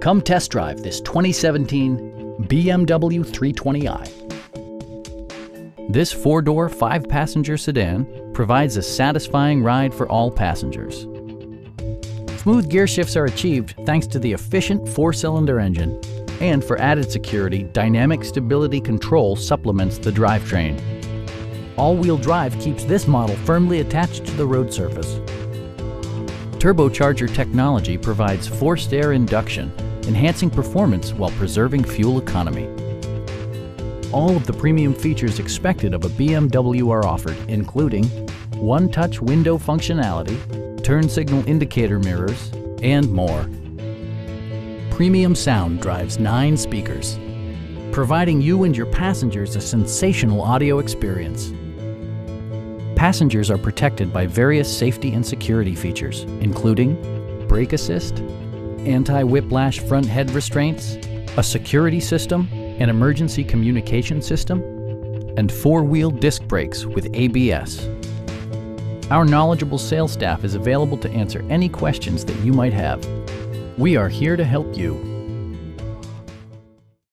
Come test drive this 2017 BMW 320i. This four-door, five-passenger sedan provides a satisfying ride for all passengers. Smooth gear shifts are achieved thanks to the efficient four-cylinder engine. And for added security, dynamic stability control supplements the drivetrain. All-wheel drive keeps this model firmly attached to the road surface. Turbocharger technology provides forced air induction, enhancing performance while preserving fuel economy. All of the premium features expected of a BMW are offered, including one-touch window functionality, turn signal indicator mirrors, and more. Premium sound drives 9 speakers, providing you and your passengers a sensational audio experience. Passengers are protected by various safety and security features, including brake assist, anti-whiplash front head restraints, a security system, an emergency communication system, and 4-wheel disc brakes with ABS. Our knowledgeable sales staff is available to answer any questions that you might have. We are here to help you.